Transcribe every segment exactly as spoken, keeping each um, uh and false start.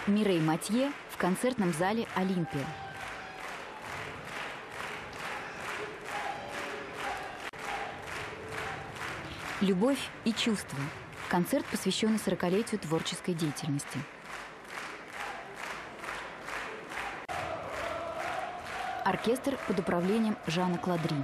Мирей Матье в концертном зале «Олимпия». «Любовь и чувства». Концерт, посвященный сорокалетию творческой деятельности. Оркестр под управлением Жана Кладри.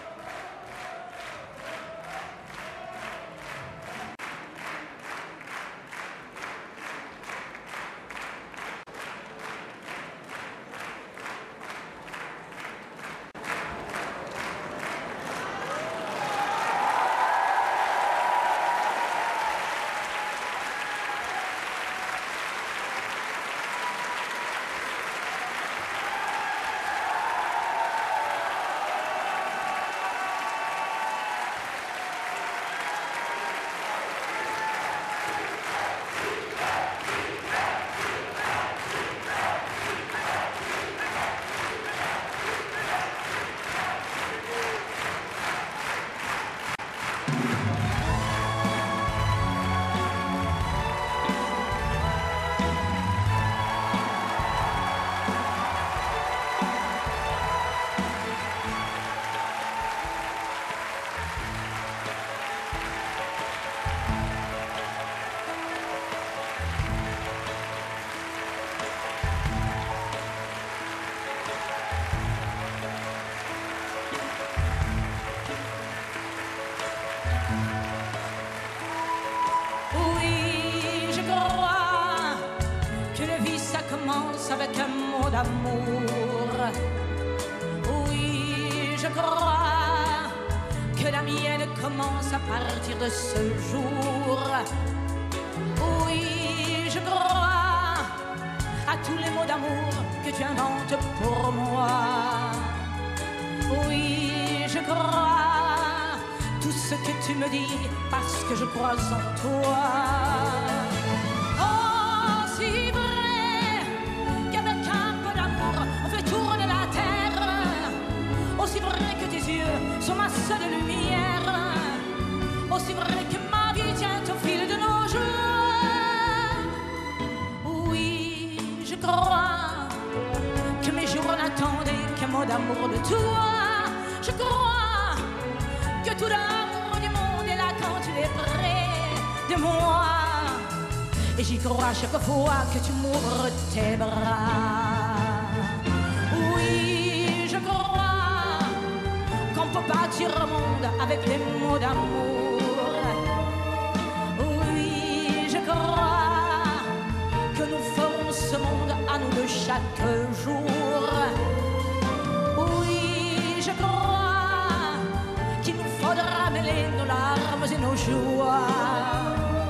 Avec un mot d'amour. Oui, je crois que la mienne commence à partir de ce jour. Oui, je crois à tous les mots d'amour que tu inventes pour moi. Oui, je crois tout ce que tu me dis parce que je crois en toi. Oh, si vrai aussi vrai que tes yeux sont ma seule lumière, aussi vrai que ma vie tient au fil de nos jours. Oui, je crois que mes jours n'attendaient qu'un mot d'amour de toi. Je crois que tout l'amour du monde est là quand tu es près de moi. Et j'y crois chaque fois que tu m'ouvres tes bras. Oui, je crois qu'on peut bâtir le monde avec des mots d'amour. Oui, je crois que nous ferons ce monde à nous de chaque jour. Oui, je crois qu'il nous faudra mêler nos larmes et nos joies.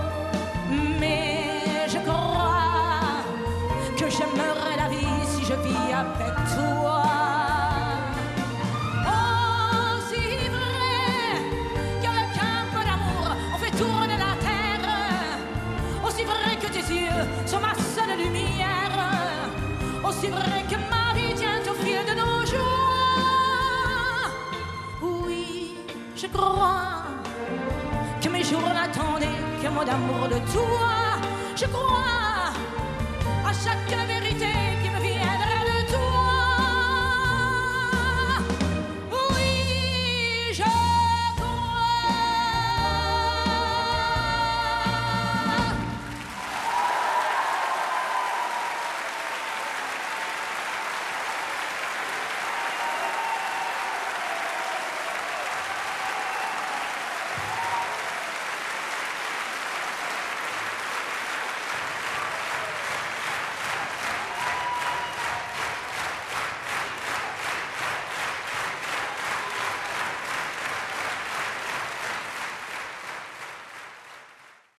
Mais je crois que j'aimerais la vie si je vis avec toi. Sont ma seule lumière, aussi vrai que ma vie tient au fil de nos jours. Oui, je crois que mes jours n'attendaient qu'un mot d'amour de toi. Je crois à chaque vérité